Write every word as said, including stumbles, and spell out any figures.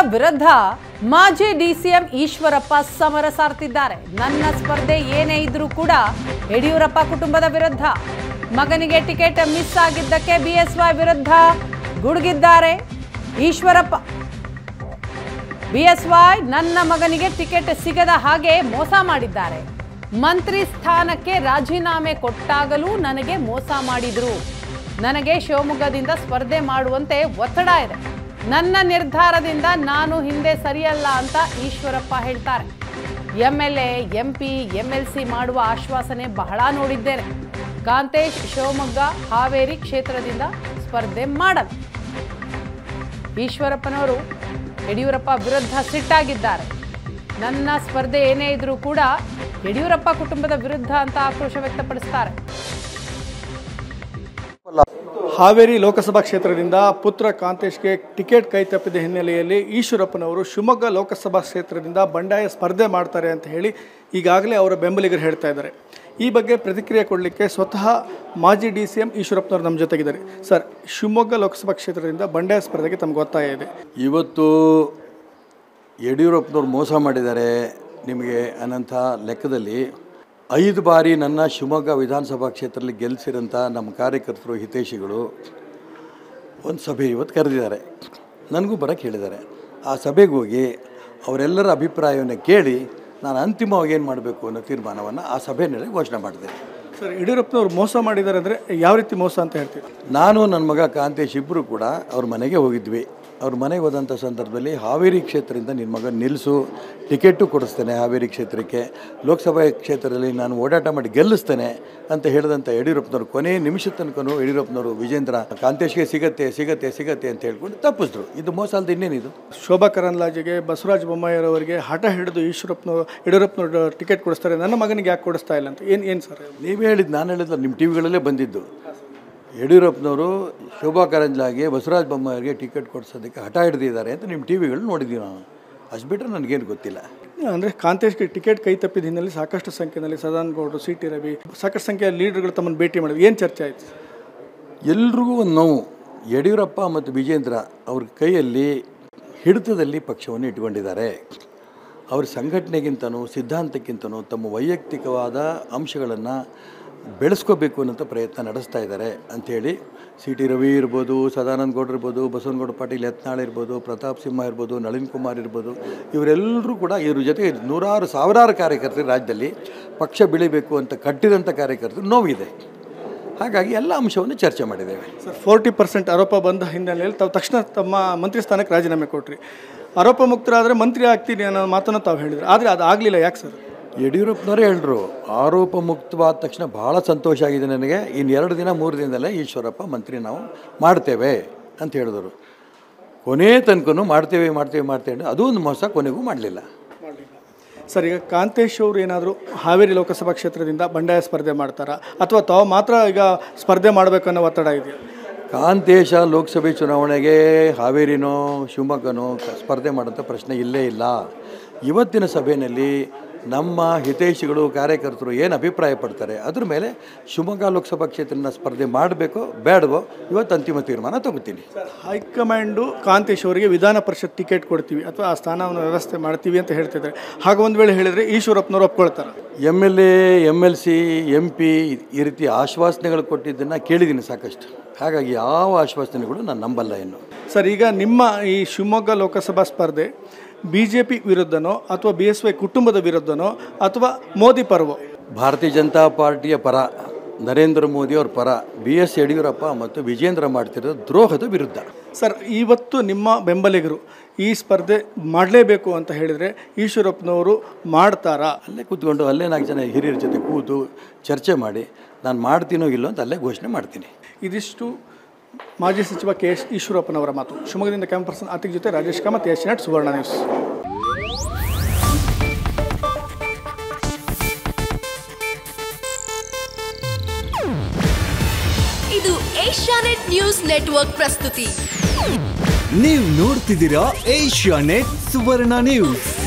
ವಿರುದ್ಧ ಮಾಜಿ ಡಿಸಿಎಂ ಈಶ್ವರಪ್ಪ ಸಮರ ಸಾರ್ತಿದ್ದಾರೆ. ನನ್ನ ಸ್ಪರ್ಧೆ ಏನೇ ಇದ್ರೂ ಕೂಡ ಯಡಿಯೂರಪ್ಪ ಕುಟುಂಬದ ವಿರುದ್ಧ. ಮಗನಿಗೆ ಟಿಕೆಟ್ ಮಿಸ್ ಆಗಿದ್ದಕ್ಕೆ ಬಿಎಸ್ವೈ ವಿರುದ್ಧ ಗುಡುಗಿದ್ದಾರೆ ಈಶ್ವರಪ್ಪ. ಬಿಎಸ್ವೈ ನನ್ನ ಮಗನಿಗೆ ಟಿಕೆಟ್ ಸಿಗದ ಹಾಗೆ ಮೋಸ ಮಾಡಿದ್ದಾರೆ. ಮಂತ್ರಿ ಸ್ಥಾನಕ್ಕೆ ರಾಜೀನಾಮೆ ಕೊಟ್ಟಾಗಲೂ ನನಗೆ ಮೋಸ ಮಾಡಿದ್ರು. ನನಗೆ ಶಿವಮೊಗ್ಗದಿಂದ ಸ್ಪರ್ಧೆ ಮಾಡುವಂತೆ ಒತ್ತಡ ಇದೆ. ನನ್ನ ನಿರ್ಧಾರದಿಂದ ನಾನು ಹಿಂದೆ ಸರಿಯಲ್ಲ ಅಂತ ಈಶ್ವರಪ್ಪ ಹೇಳ್ತಾರೆ. M L A M P M L C ಮಾಡುವ ಆಶ್ವಾಸನೆ ಬಹಳ ನೋಡಿದ್ದೇನೆ. ಕಾಂತೇಶ್ ಶಿವಮೊಗ್ಗ ಹಾವೇರಿ ಕ್ಷೇತ್ರದಿಂದ ಸ್ಪರ್ಧೆ ಮಾಡಲ್ಲ. ಈಶ್ವರಪ್ಪನವರು ಯಡಿಯೂರಪ್ಪ ವಿರುದ್ಧ ಸಿಟ್ಟಾಗಿದ್ದಾರೆ. ನನ್ನ ಸ್ಪರ್ಧೆ ಏನೇ ಇದ್ರೂ ಕೂಡ ಯಡಿಯೂರಪ್ಪ ಕುಟುಂಬದ ವಿರುದ್ಧ ಅಂತ ಆಕ್ರೋಶ ವ್ಯಕ್ತಪಡಿಸ್ತಾರೆ. ಹಾವೇರಿ ಲೋಕಸಭಾ ಕ್ಷೇತ್ರದಿಂದ ಪುತ್ರ ಕಾಂತೇಶ್ಗೆ ಟಿಕೆಟ್ ಕೈ ತಪ್ಪಿದ ಹಿನ್ನೆಲೆಯಲ್ಲಿ ಈಶ್ವರಪ್ಪನವರು ಶಿವಮೊಗ್ಗ ಲೋಕಸಭಾ ಕ್ಷೇತ್ರದಿಂದ ಬಂಡಾಯ ಸ್ಪರ್ಧೆ ಮಾಡ್ತಾರೆ ಅಂತ ಹೇಳಿ ಈಗಾಗಲೇ ಅವರ ಬೆಂಬಲಿಗರು ಹೇಳ್ತಾ ಇದ್ದಾರೆ. ಈ ಬಗ್ಗೆ ಪ್ರತಿಕ್ರಿಯೆ ಕೊಡಲಿಕ್ಕೆ ಸ್ವತಃ ಮಾಜಿ ಡಿ ಸಿ ಎಂ ಈಶ್ವರಪ್ಪನವರು ನಮ್ಮ ಜೊತೆಗಿದ್ದಾರೆ. ಸರ್, ಶಿವಮೊಗ್ಗ ಲೋಕಸಭಾ ಕ್ಷೇತ್ರದಿಂದ ಬಂಡಾಯ ಸ್ಪರ್ಧೆಗೆ ತಮಗೆ ಒತ್ತಾಯ ಇದೆ. ಇವತ್ತು ಯಡಿಯೂರಪ್ಪನವ್ರು ಮೋಸ ಮಾಡಿದ್ದಾರೆ ನಿಮಗೆ ಅನ್ನೋಂಥ ಲೆಕ್ಕದಲ್ಲಿ ಐದು ಬಾರಿ ನನ್ನ ಶಿವಮೊಗ್ಗ ವಿಧಾನಸಭಾ ಕ್ಷೇತ್ರದಲ್ಲಿ ಗೆಲ್ಲಿಸಿರೋಂಥ ನಮ್ಮ ಕಾರ್ಯಕರ್ತರು ಹಿತೈಷಿಗಳು ಒಂದು ಸಭೆ ಇವತ್ತು ಕರೆದಿದ್ದಾರೆ. ನನಗೂ ಬರೋಕ್ಕೆ ಹೇಳಿದ್ದಾರೆ. ಆ ಸಭೆಗೆ ಹೋಗಿ ಅವರೆಲ್ಲರ ಅಭಿಪ್ರಾಯವನ್ನು ಕೇಳಿ ನಾನು ಅಂತಿಮವಾಗಿ ಏನು ಮಾಡಬೇಕು ಅನ್ನೋ ತೀರ್ಮಾನವನ್ನು ಆ ಸಭೆಯಲ್ಲಿ ಘೋಷಣೆ ಮಾಡಿದೆ. ಸರ್, ಯಡಿಯೂರಪ್ಪನವ್ರು ಮೋಸ ಮಾಡಿದ್ದಾರೆ ಅಂದರೆ ಯಾವ ರೀತಿ ಮೋಸ ಅಂತ ಹೇಳ್ತೀವಿ? ನಾನು ನನ್ನ ಮಗ ಕಾಂತೇಶ್ ಇಬ್ಬರು ಕೂಡ ಅವ್ರ ಮನೆಗೆ ಹೋಗಿದ್ವಿ. ಅವ್ರ ಮನೆಗೆ ಹೋದಂಥ ಸಂದರ್ಭದಲ್ಲಿ ಹಾವೇರಿ ಕ್ಷೇತ್ರದಿಂದ ನಿನ್ನ ಮಗ ನಿಲ್ಲಿಸು, ಟಿಕೆಟು ಕೊಡಿಸ್ತೇನೆ ಹಾವೇರಿ ಕ್ಷೇತ್ರಕ್ಕೆ, ಲೋಕಸಭಾ ಕ್ಷೇತ್ರದಲ್ಲಿ ನಾನು ಓಡಾಟ ಮಾಡಿ ಗೆಲ್ಲಿಸ್ತೇನೆ ಅಂತ ಹೇಳಿದಂಥ ಯಡಿಯೂರಪ್ಪನವರು ಕೊನೆ ನಿಮಿಷ ತನಕನೂ ಯಡಿಯೂರಪ್ಪನವರು ವಿಜೇಂದ್ರ ಕಾಂತೇಶ್ಗೆ ಸಿಗತ್ತೆ ಸಿಗತ್ತೆ ಸಿಗತ್ತೆ ಅಂತ ಹೇಳ್ಕೊಂಡು ತಪ್ಪಿಸಿದ್ರು. ಇದು ಮೋಸ ಅಲ್ಲದೆ ಇನ್ನೇನಿದು? ಶೋಭಾ ಕರಂದ್ಲಾಜೆಗೆ ಬಸವರಾಜ ಬೊಮ್ಮಾಯಿಯವರಿಗೆ ಹಠ ಹಿಡಿದು ಈಶ್ವರಪ್ಪನವರು ಯಡಿಯೂರಪ್ಪನವರು ಟಿಕೆಟ್ ಕೊಡಿಸ್ತಾರೆ, ನನ್ನ ಮಗನಿಗೆ ಯಾಕೆ ಕೊಡಿಸ್ತಾ ಇಲ್ಲ ಅಂತ ಏನು ಏನು ಸರ್? ನೀವೇ ಹೇಳಿದ್ದು, ನಾನು ಹೇಳಿದ್ದು, ನಿಮ್ಮ ಟಿ ವಿಗಳಲ್ಲೇ ಬಂದಿದ್ದು. ಯಡಿಯೂರಪ್ಪನವರು ಶೋಭಾ ಕರಂದ್ಲಾಜೆ ಬಸವರಾಜ ಬೊಮ್ಮಾಯಿಯವರಿಗೆ ಟಿಕೆಟ್ ಕೊಡಿಸೋದಕ್ಕೆ ಹಠ ಹಿಡಿದಿದ್ದಾರೆ ಅಂತ ನಿಮ್ಮ ಟಿ ವಿಗಳು ನೋಡಿದ್ದೀವಿ ನಾವು. ಅಷ್ಟು ಬಿಟ್ಟರೆ ನನಗೇನು ಗೊತ್ತಿಲ್ಲ. ಅಂದರೆ ಕಾಂತೇಶ್ಗೆ ಟಿಕೆಟ್ ಕೈ ತಪ್ಪಿದ ಹಿನ್ನೆಲೆ ಸಾಕಷ್ಟು ಸಂಖ್ಯೆಯಲ್ಲಿ ಸದಾನಗೌಡರು, ಸಿ ಟಿ ರವಿ, ಸಾಕಷ್ಟು ಸಂಖ್ಯೆಯ ಲೀಡರ್ಗಳು ತಮ್ಮನ್ನು ಭೇಟಿ ಮಾಡಿದ್ರು. ಏನು ಚರ್ಚೆ ಆಯಿತು? ಎಲ್ರಿಗೂ ಒಂದು ನೋವು. ಯಡಿಯೂರಪ್ಪ ಮತ್ತು ವಿಜೇಂದ್ರ ಅವ್ರ ಕೈಯಲ್ಲಿ ಹಿಡಿತದಲ್ಲಿ ಪಕ್ಷವನ್ನು ಇಟ್ಕೊಂಡಿದ್ದಾರೆ. ಅವ್ರ ಸಂಘಟನೆಗಿಂತನೂ ಸಿದ್ಧಾಂತಕ್ಕಿಂತನೂ ತಮ್ಮ ವೈಯಕ್ತಿಕವಾದ ಅಂಶಗಳನ್ನು ಬೆಳೆಸ್ಕೋಬೇಕು ಅನ್ನೋಂಥ ಪ್ರಯತ್ನ ನಡೆಸ್ತಾ ಇದ್ದಾರೆ ಅಂಥೇಳಿ ಸಿ ಟಿ ರವಿ ಇರ್ಬೋದು, ಸದಾನಂದ ಗೌಡ್ರು ಇರ್ಬೋದು, ಬಸವನಗೌಡ ಪಾಟೀಲ್ ಯತ್ನಾಳ್ ಇರ್ಬೋದು, ಪ್ರತಾಪ್ ಸಿಂಹ ಇರ್ಬೋದು, ನಳಿನ್ ಕುಮಾರ್ ಇರ್ಬೋದು, ಇವರೆಲ್ಲರೂ ಕೂಡ ಇವ್ರ ಜೊತೆಗೆ ನೂರಾರು ಸಾವಿರಾರು ಕಾರ್ಯಕರ್ತರು ರಾಜ್ಯದಲ್ಲಿ ಪಕ್ಷ ಬೆಳಿಬೇಕು ಅಂತ ಕಟ್ಟಿದಂಥ ಕಾರ್ಯಕರ್ತರು ನೋವಿದೆ. ಹಾಗಾಗಿ ಎಲ್ಲ ಅಂಶವನ್ನು ಚರ್ಚೆ ಮಾಡಿದ್ದೇವೆ. ಸರ್, ಫೋರ್ಟಿ ಪರ್ಸೆಂಟ್ ಆರೋಪ ಬಂದ ಹಿನ್ನೆಲೆಯಲ್ಲಿ ತಾವು ತಕ್ಷಣ ತಮ್ಮ ಮಂತ್ರಿ ಸ್ಥಾನಕ್ಕೆ ರಾಜೀನಾಮೆ ಕೊಟ್ರಿ. ಆರೋಪ ಮುಕ್ತರಾದರೆ ಮಂತ್ರಿ ಆಗ್ತೀನಿ ಅನ್ನೋ ಮಾತನ್ನು ತಾವು ಹೇಳಿದ್ರು. ಆದರೆ ಅದು ಆಗಲಿಲ್ಲ. ಯಾಕೆ ಸರ್? ಯಡಿಯೂರಪ್ಪನವರೇ ಹೇಳಿದ್ರು, ಆರೋಪ ಮುಕ್ತವಾದ ತಕ್ಷಣ ಭಾಳ ಸಂತೋಷ ಆಗಿದೆ ನನಗೆ, ಇನ್ನು ಎರಡು ದಿನ ಮೂರು ದಿನದಲ್ಲೇ ಈಶ್ವರಪ್ಪ ಮಂತ್ರಿ ನಾವು ಮಾಡ್ತೇವೆ ಅಂತ ಹೇಳಿದರು. ಕೊನೆ ತನಕನೂ ಮಾಡ್ತೇವೆ ಮಾಡ್ತೇವೆ ಮಾಡ್ತೇವೆ ಅದು ಒಂದು ಮೋಸ ಕೊನೆಗೂ ಮಾಡಲಿಲ್ಲ. ಸರ್, ಈಗ ಕಾಂತೇಶ್ ಅವರು ಏನಾದರೂ ಹಾವೇರಿ ಲೋಕಸಭಾ ಕ್ಷೇತ್ರದಿಂದ ಬಂಡಾಯ ಸ್ಪರ್ಧೆ ಮಾಡ್ತಾರಾ ಅಥವಾ ತಾವು ಮಾತ್ರ ಈಗ ಸ್ಪರ್ಧೆ ಮಾಡಬೇಕನ್ನೋ ಒತ್ತಡ ಇದೆಯಾ? ಕಾಂತೇಶ ಲೋಕಸಭೆ ಚುನಾವಣೆಗೆ ಹಾವೇರಿನೋ ಶಿವಮೊಗ್ಗನೋ ಸ್ಪರ್ಧೆ ಮಾಡೋಂಥ ಪ್ರಶ್ನೆ ಇಲ್ಲೇ ಇಲ್ಲ. ಇವತ್ತಿನ ಸಭೆಯಲ್ಲಿ ನಮ್ಮ ಹಿತೈಷಿಗಳು ಕಾರ್ಯಕರ್ತರು ಏನು ಅಭಿಪ್ರಾಯ ಪಡ್ತಾರೆ ಅದ್ರ ಮೇಲೆ ಶಿವಮೊಗ್ಗ ಲೋಕಸಭಾ ಕ್ಷೇತ್ರನ ಸ್ಪರ್ಧೆ ಮಾಡಬೇಕೋ ಬೇಡವೋ ಇವತ್ತು ಅಂತಿಮ ತೀರ್ಮಾನ ತಗೋತೀನಿ. ಹೈಕಮಾಂಡು ಕಾಂತೇಶ್ ಅವರಿಗೆ ವಿಧಾನ ಪರಿಷತ್ ಟಿಕೆಟ್ ಕೊಡ್ತೀವಿ ಅಥವಾ ಆ ಸ್ಥಾನವನ್ನು ವ್ಯವಸ್ಥೆ ಮಾಡ್ತೀವಿ ಅಂತ ಹೇಳ್ತಿದ್ದಾರೆ. ಹಾಗೆ ಒಂದು ವೇಳೆ ಹೇಳಿದರೆ ಈಶ್ವರಪ್ಪನವರು ಒಪ್ಕೊಳ್ತಾರೆ? M L A M L C M P ಈ ರೀತಿ ಆಶ್ವಾಸನೆಗಳು ಕೊಟ್ಟಿದ್ದನ್ನು ಕೇಳಿದ್ದೀನಿ ಸಾಕಷ್ಟು. ಹಾಗಾಗಿ ಯಾವ ಆಶ್ವಾಸನೆಗಳು ನಾನು ನಂಬಲ್ಲ ಇನ್ನು. ಸರ್, ಈಗ ನಿಮ್ಮ ಈ ಶಿವಮೊಗ್ಗ ಲೋಕಸಭಾ ಸ್ಪರ್ಧೆ ಬಿ ಜೆ ಪಿ ವಿರುದ್ಧನೋ ಅಥವಾ ಬಿ ಎಸ್ ವೈ ಕುಟುಂಬದ ವಿರುದ್ಧನೋ ಅಥವಾ ಮೋದಿ ಪರವೋ? ಭಾರತೀಯ ಜನತಾ ಪಾರ್ಟಿಯ ಪರ, ನರೇಂದ್ರ ಮೋದಿ ಅವ್ರ ಪರ, ಬಿ ಎಸ್ ಯಡಿಯೂರಪ್ಪ ಮತ್ತು ವಿಜೇಂದ್ರ ಮಾಡ್ತಿರೋ ದ್ರೋಹದ ವಿರುದ್ಧ. ಸರ್, ಇವತ್ತು ನಿಮ್ಮ ಬೆಂಬಲಿಗರು ಈ ಸ್ಪರ್ಧೆ ಮಾಡಲೇಬೇಕು ಅಂತ ಹೇಳಿದರೆ ಈಶ್ವರಪ್ಪನವರು ಮಾಡ್ತಾರಾ? ಅಲ್ಲೇ ಕೂತ್ಕೊಂಡು ಅಲ್ಲೇ ನಾಲ್ಕು ಜನ ಹಿರಿಯರ ಜೊತೆ ಕೂತು ಚರ್ಚೆ ಮಾಡಿ ನಾನು ಮಾಡ್ತೀನೋ ಇಲ್ಲೋ ಅಂತ ಅಲ್ಲೇ ಘೋಷಣೆ ಮಾಡ್ತೀನಿ. ಇದಿಷ್ಟು ಮಾಜಿ ಸಚಿವ ಕೆ ಎಸ್ ಈಶ್ವರಪ್ಪನವರ ಮಾತು. ಶಿವಮೊಗ್ಗದಿಂದ ಕ್ಯಾಮ್ ಪರ್ಸನ್ ಆತಿಕ್ ಜೊತೆ Rajesh Kamath, Asianet Suvarna news. ಇದು ಏಷ್ಯಾನೆಟ್ ನ್ಯೂಸ್ ನೆಟ್ವರ್ಕ್ ಪ್ರಸ್ತುತಿ. ನೀವು ನೋಡ್ತಿದ್ದೀರಾ ಏಷ್ಯಾನೆಟ್ ಸುವರ್ಣ ನ್ಯೂಸ್.